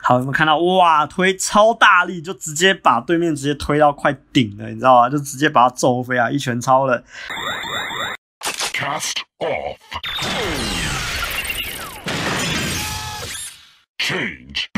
好，有没有看到？哇，推超大力，就直接把对面直接推到快顶了，你知道吗？就直接把他揍飞啊！一拳超人。 Cast off. Change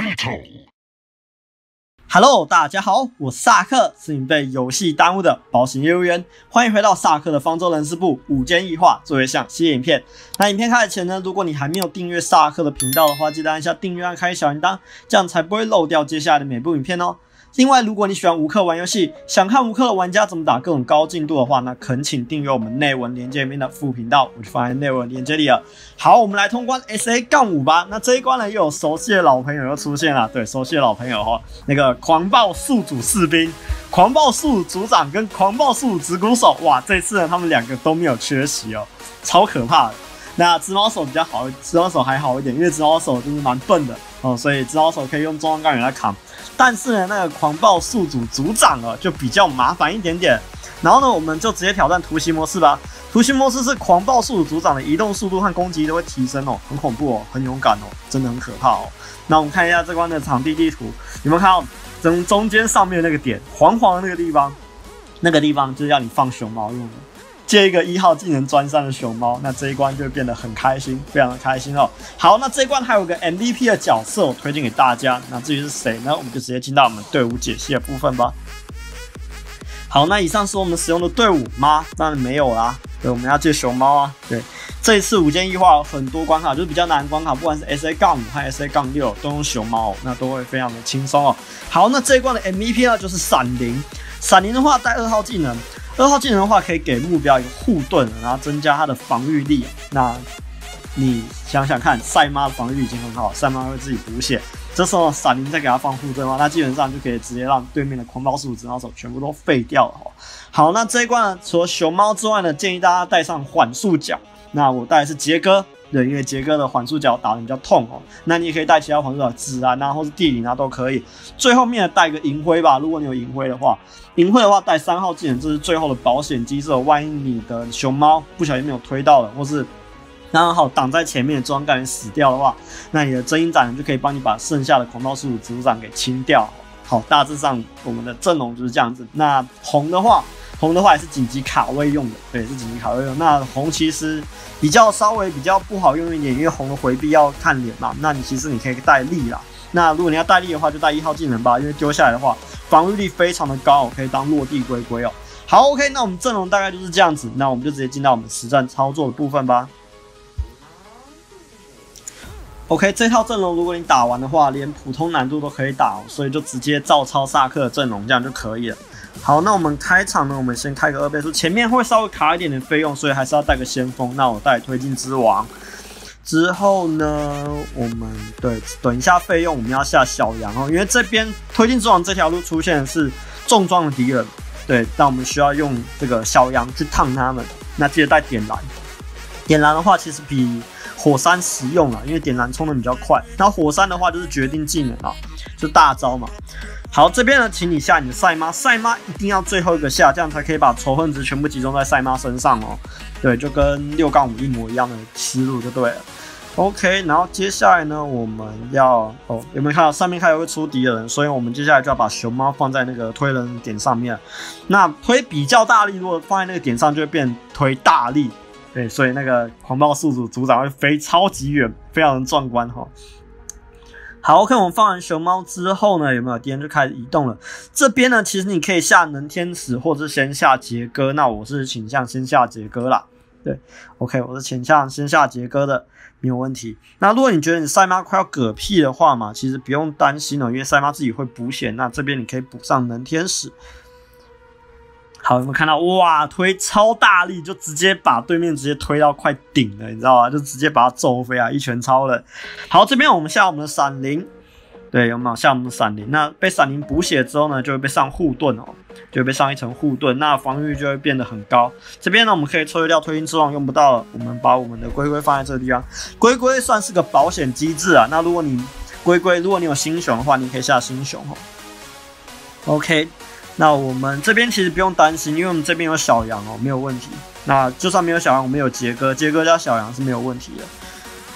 battle.Hello， 大家好，我萨克，是你被游戏耽误的保险业务员，欢迎回到萨克的方舟人事部午间异化作业项系列影片。那影片开始前呢，如果你还没有订阅萨克的频道的话，记得按下订阅按开小铃铛，这样才不会漏掉接下来的每部影片哦。另外，如果你喜欢无氪玩游戏，想看无氪的玩家怎么打各种高进度的话，那恳请订阅我们内文连结里面的副频道，我就放在内文连结里了。好，我们来通关 SA-5 吧。那这一关呢，又有熟悉的老朋友又出现了，对，熟悉的老朋友哦，那个狂暴宿主士兵、狂暴宿主组长跟狂暴宿主直鼓手，哇，这次呢他们两个都没有缺席哦，超可怕的。那直毛手比较好，直毛手还好一点，因为直毛手就是蛮笨的哦，所以直毛手可以用中央干员来扛。但是呢，那个狂暴宿主组长就比较麻烦一点点。然后呢，我们就直接挑战图形模式吧。图形模式是狂暴宿主组长的移动速度和攻击都会提升哦，很恐怖哦，很勇敢哦，真的很可怕哦。那我们看一下这关的场地地图，有没有看到中间上面那个点黄黄的那个地方？那个地方就是要你放熊猫用的。借一个1号技能专3的熊猫，那这一关就会变得很开心，非常的开心哦。好，那这一关还有个 MVP 的角色我推荐给大家，那至于是谁呢？我们就直接进到我们队伍解析的部分吧。好，那以上是我们使用的队伍吗？当然没有啦，对，我们要借熊猫啊。对，这一次午间异化有很多关卡，就是比较难的关卡，不管是 SA-5 和 SA-6 都用熊猫，那都会非常的轻松哦。好，那这一关的 MVP 呢就是闪灵，闪灵的话带2号技能。2号技能的话，可以给目标一个护盾，然后增加他的防御力。那你想想看，赛马的防御已经很好，赛马会自己补血。这时候闪灵再给他放护盾的话，那基本上就可以直接让对面的狂暴宿主直毛手全部都废掉了。好，那这一关呢，除了熊猫之外呢，建议大家带上缓速脚。那我带的是杰哥。对，因为杰哥的缓速脚打得比较痛哦，那你也可以带其他缓速脚，紫蓝啊，或是地灵啊都可以。最后面带个银灰吧，如果你有银灰的话，带3号技能，这是最后的保险机制。万一你的熊猫不小心没有推到了，或是刚好挡在前面的中央干员死掉的话，那你的真鹰斩人就可以帮你把剩下的狂暴宿主组长给清掉。好，大致上我们的阵容就是这样子。那红的话也是紧急卡位用的，对，是紧急卡位用。那红其实稍微比较不好用一点，因为红的回避要看脸嘛。那其实你可以带力啦。那如果你要带力的话，就带1号技能吧，因为丢下来的话，防御力非常的高，可以当落地龟龟哦。好 ，OK， 那我们阵容大概就是这样子。那我们就直接进到我们实战操作的部分吧。OK， 这套阵容如果你打完的话，连普通难度都可以打哦，所以就直接照抄萨克的阵容，这样就可以了。好，那我们开场呢，我们先开个2倍速，前面会稍微卡一点点费用，所以还是要带个先锋。那我带推进之王，之后呢，我们等一下费用我们要下小羊哦，因为这边推进之王这条路出现的是重装的敌人，对，但我们需要用这个小羊去烫他们。那记得带点燃，点燃的话其实比火山实用啦，因为点燃冲的比较快。那火山的话就是决定技能啊，就大招嘛。好，这边呢，请你下你的赛马，赛马一定要最后一个下，这样才可以把仇恨值全部集中在赛马身上哦。对，就跟6-5一模一样的思路就对了。OK， 然后接下来呢，我们要有没有看到上面开始会出敌人？所以我们接下来就要把熊猫放在那个推人点上面。那推比较大力，如果放在那个点上，就会变推大力。对，所以那个狂暴宿主组长会飞超级远，非常的壮观哈。好 ，OK， 我们放完熊猫之后呢，有没有敌人就开始移动了？这边呢，其实你可以下能天使，或者是先下杰哥。那我是倾向先下杰哥啦。对 ，OK， 我是倾向先下杰哥的，没有问题。那如果你觉得你赛马快要嗝屁的话嘛，其实不用担心哦，因为赛马自己会补血。那这边你可以补上能天使。好，有没有看到？哇，推超大力，就直接把对面直接推到快顶了，你知道吗？就直接把他揍飞啊！一拳超人。好，这边我们下我们的闪灵，对，有没有下我们的闪灵？那被闪灵补血之后呢，就会被上护盾哦，就会被上一层护盾，那防御就会变得很高。这边呢，我们可以抽掉推进之王用不到了，我们把我们的龟龟放在这个地方。龟龟算是个保险机制啊。那如果你如果你有星熊的话，你可以下星熊哦。OK。那我们这边其实不用担心，因为我们这边有小羊哦，没有问题。那就算没有小羊，我们有杰哥，杰哥加小羊是没有问题的。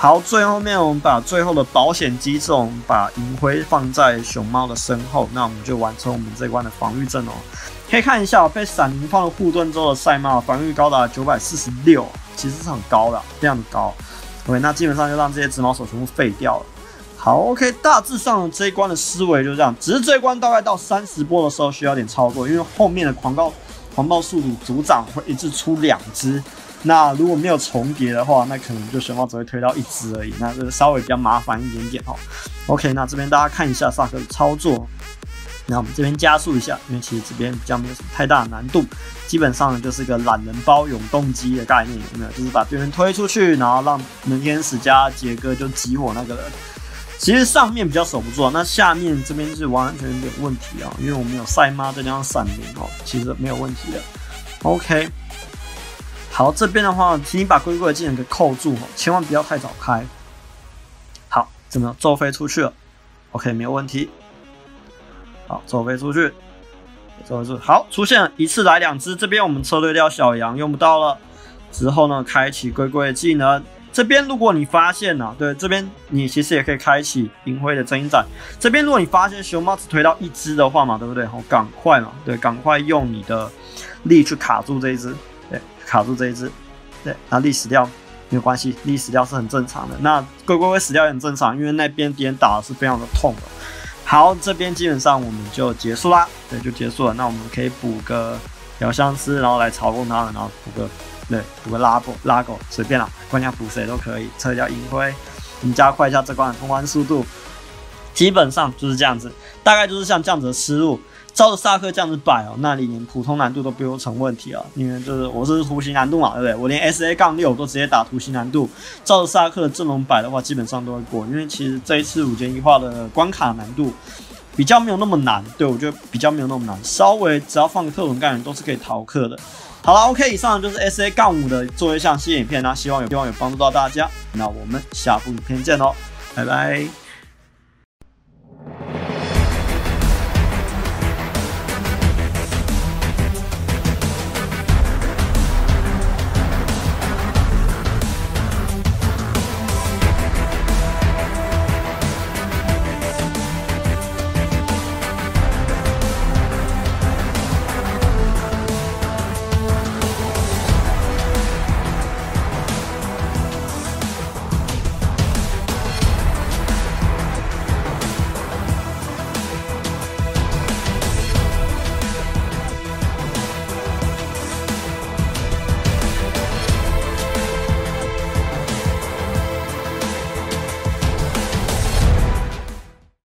好，最后面我们把最后的保险机制，我们把银灰放在熊猫的身后，那我们就完成我们这关的防御阵容。可以看一下，被闪灵放了护盾之后的赛马防御高达946，其实是很高的，非常的高。OK， 那基本上就让这些直毛手全部废掉了。好 ，OK， 大致上这一关的思维就这样，只是这一关大概到30波的时候需要点操作，因为后面的狂暴速度组长会一次出2只。那如果没有重叠的话，那可能就熊猫只会推到1只而已，那这个稍微比较麻烦一点点哦。OK， 那这边大家看一下萨克的操作，那我们这边加速一下，因为其实这边比较没有什么太大的难度，基本上就是个懒人包永动机的概念，有没有？就是把对面推出去，然后让能天使加杰哥就击我那个人。其实上面比较守不住，那下面这边是完全没有问题啊，因为我们有赛马再加上闪灵哦，其实没有问题的。OK。好，这边的话，请你把龟龟的技能给扣住哦，千万不要太早开。好，怎么骤飞出去了 ？OK， 没有问题。好，骤飞出去，骤飞出去。好，出现了，一次来2只。这边我们策略掉小羊，用不到了。之后呢，开启龟龟的技能。这边如果你发现啊，对，这边你其实也可以开启银灰的真鹰斩。这边如果你发现熊猫只推到1只的话嘛，对不对？好，赶快嘛，对，赶快用你的力去卡住这一只。对，卡住这一只，对，那力死掉没有关系，力死掉是很正常的。那龟龟会死掉也很正常，因为那边敌人打的是非常的痛的。好，这边基本上我们就结束啦，对，就结束了。那我们可以补个疗相思，然后来嘲讽他们，然后补个拉狗，随便啦，关键补谁都可以。撤掉银灰，我们加快一下这关的通关速度。基本上就是这样子，大概就是像这样子的思路。照着萨克这样子摆哦，那你连普通难度都不用成问题啊，因为就是我是图形难度嘛，对不对？我连 SA-6 都直接打图形难度，照着萨克的阵容摆的话，基本上都会过。因为其实这一次5减1化的关卡难度比较没有那么难，对我觉得比较没有那么难，稍微只要放个特种干员都是可以逃课的。好了 ，OK， 以上就是 SA-5 的作业项系列影片啦，希望有帮助到大家。那我们下部影片见喽，拜拜。